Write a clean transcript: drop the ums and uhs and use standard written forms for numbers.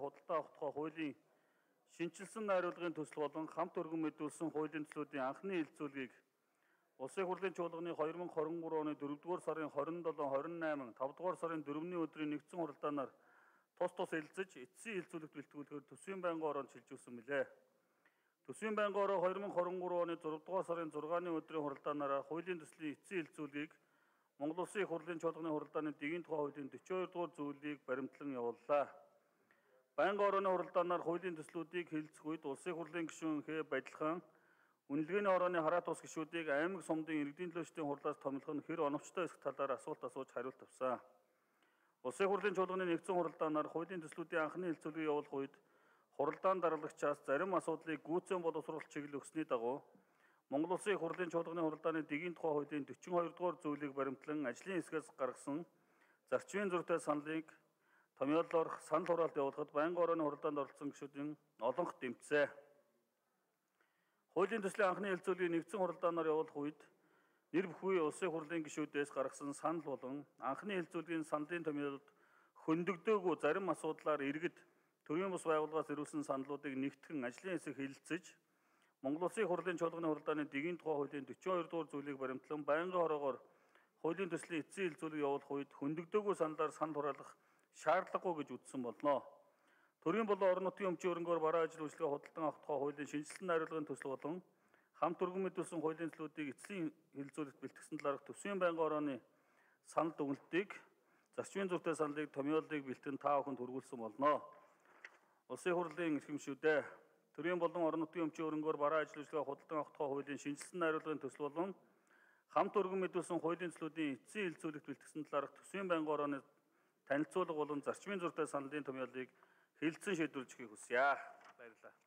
худалдаа авах тухай хуулийн шинжилсэн найруулгын төсөл болон хамт өргөн мэдүүлсэн хуулийн төслүүдийн анхны хэлэлцүүлгийг Улсын хурлын чуулганы 2023 оны 4-р сарын 27, 28, 5-р сарын 4-ний өдрийн нэгдсэн хуралдаанаар тус хэлэлцэж, эцсийн хэлэлцүүлэгт бэлтгүүлэхээр төсвийн байнгын ороонд шилжүүлсэн мэлээ. Төсвийн байнгын ороо 2023 оны 6-р сарын 6-ны өдрийн хуралдаанаараа хуулийн төслийн эцсийн хэлэлцүүлгийг Монгол Улсын их хурлын чуулганы хуралдааны дэгийн тухай хуулийн 42-р зүйлийг баримтлан явууллаа. Байнгын орооны хуралдаанаар хуулийн төслүүдийг хэлэлцэх үед Улсын хурлын гишүүн Хэ Бадилхан үнэлгээний орооны хараат ус гишүүдийг аймаг сумдын иргэдийн төлөөлчдийн хурлаас томилох нь хэр оновчтой эсэх талаар асуулт асууж хариулт авсан. Улсын хурлын чуулганы нэгдсэн хуралдаанаар хуулийн төслүүдийн анхны хэлэлцүүлгийг явуулах үед хуралдаан даргалагчаас зарим асуудлыг гүйцэн боловсруулах чиглэл өгсөний дагуу Монгол Улсын их хурлын чуулганы хуралдааны дэгийн тухай хуулийн 42-р зүйлийг баримтлан ажлын хэсгээс гаргасан зарчмын зөртэй саналыг томьёолоор санал хураалт явуулахад байнгын орооны хуралдаанд оролцсон гишүүдийн олонх дэмжсэн. Хуулийн төслийн анхны хэлэлцүүлгийг нэгдсэн хуралдаанаар явуулах үед нэр бүхий улсын хурлын гишүүдээс гаргасан санал болон анхны хэлэлцүүлгийн саналын томьёолд хөндөгдөөгүй зарим асуудлаар иргэд төрийн бус байгууллагаас ирүүлсэн саналуудыг нэгтгэн ажлын хэсэг хэлэлцэж Монгол Улсын хурлын чуулганы хуралдааны дэгийн тухай хуулийн 42-р зүйлийг баримтлан байнгын хороогоор хуулийн төслийн эцсийн хэлэлцүүлэг явуулах үед хөндөгдөөгүй саналаар санал хураалах шаардлагагүй гэж үзсэн болно. Төрийн болон орон нутгийн өмчийн хөрөнгөөр бараа ажил үйлчлэгээ худалдан авах тухай хуулийн шинжилсэн найруулгын төсөл болон хамт өргөн мэдүүлсэн хуулийн төслүүдийг эцсийн хэлэлцүүлэгт бэлтгэсэн талаарх төсвийн байнгын орооны санал дүгнэлтийг зарчмын зүйтэй саналыг томьёолыг бэлтгэн та бүхэнд хүргүүлсэн болно. Улсын хурлын эрхэмшүүдээ төрийн болон орон нутгийн өмчийн хөрөнгөөр бараа ажил үйлчлэгээ худалдан авах тухай хуулийн шинжилсэн найруулгын төсөл болон хамт өргөн мэдүүлсэн хуулийн төслүүдийн эцсийн хэлэлцүүлэгт бэлтгэсэн талаарх төсвийн байнгын орооны танилцуулга болон зарчмын зүйтэй саналын томьёолыг хэлэлцэн шийдвэрлэж өгөхийг хүсье. Баярлалаа.